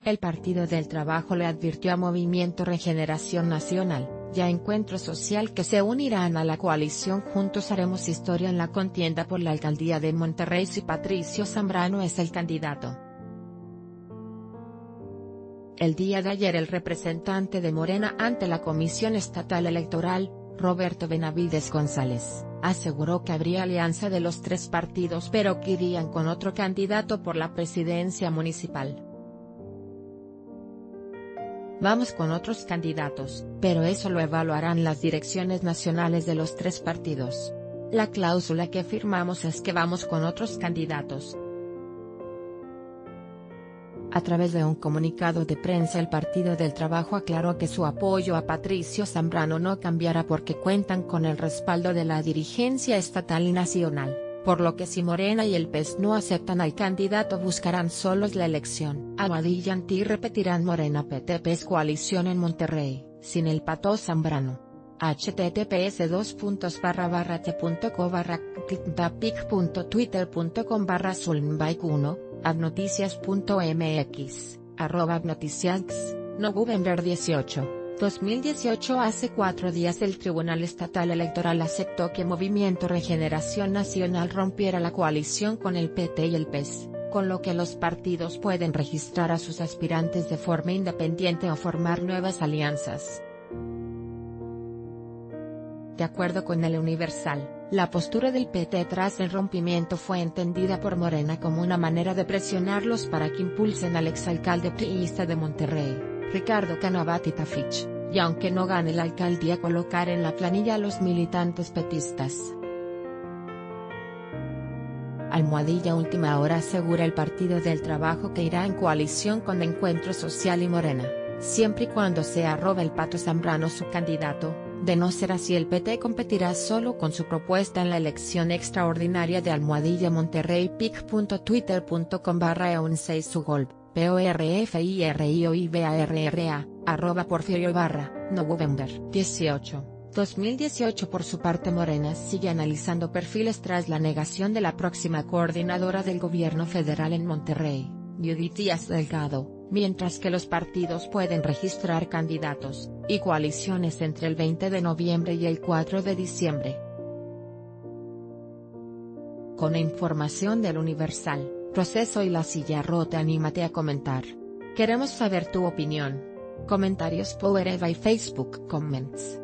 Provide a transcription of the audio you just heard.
El Partido del Trabajo le advirtió a Movimiento Regeneración Nacional, y a Encuentro Social que se unirán a la coalición Juntos Haremos Historia en la contienda por la alcaldía de Monterrey si Patricio Zambrano es el candidato. El día de ayer el representante de Morena ante la Comisión Estatal Electoral, Roberto Benavides González, aseguró que habría alianza de los tres partidos pero que irían con otro candidato por la presidencia municipal. Vamos con otros candidatos, pero eso lo evaluarán las direcciones nacionales de los tres partidos. La cláusula que firmamos es que vamos con otros candidatos. A través de un comunicado de prensa el Partido del Trabajo aclaró que su apoyo a Patricio Zambrano no cambiará porque cuentan con el respaldo de la dirigencia estatal y nacional, por lo que si Morena y el PES no aceptan al candidato buscarán solos la elección. Almohadilla Anti repetirán Morena PT PES coalición en Monterrey, sin el Pato Zambrano. https://t.co/clicktapic.twitter.com/zulmbike1 avnoticias.mx, @avnoticias, November 18, 2018. Hace 4 días el Tribunal Estatal Electoral aceptó que Movimiento Regeneración Nacional rompiera la coalición con el PT y el PES, con lo que los partidos pueden registrar a sus aspirantes de forma independiente o formar nuevas alianzas. De acuerdo con El Universal, la postura del PT tras el rompimiento fue entendida por Morena como una manera de presionarlos para que impulsen al exalcalde priista de Monterrey, Ricardo Canavati Tafich, y aunque no gane la alcaldía colocar en la planilla a los militantes petistas. Almohadilla Última Hora asegura el Partido del Trabajo que irá en coalición con Encuentro Social y Morena, siempre y cuando sea el Pato Zambrano su candidato. De no ser así el PT competirá solo con su propuesta en la elección extraordinaria de Almohadilla Monterrey. pic.twitter.com/eun6sugolb, porfirioibarra, @Porfirio Ibarra, November 18, 2018. Por su parte Morena sigue analizando perfiles tras la negación de la próxima coordinadora del gobierno federal en Monterrey, Judith Díaz Delgado, mientras que los partidos pueden registrar candidatos y coaliciones entre el 20 de noviembre y el 4 de diciembre. Con información del Universal, Proceso y La Silla Rota. Anímate a comentar. Queremos saber tu opinión. Comentarios powered by Facebook Comments.